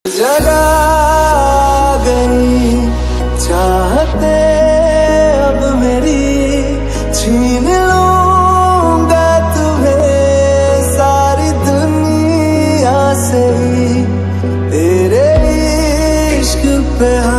जगा गई चाहते अब मेरी, छीन लूंगा तुम्हें सारी दुनिया से ही, तेरे इश्क पे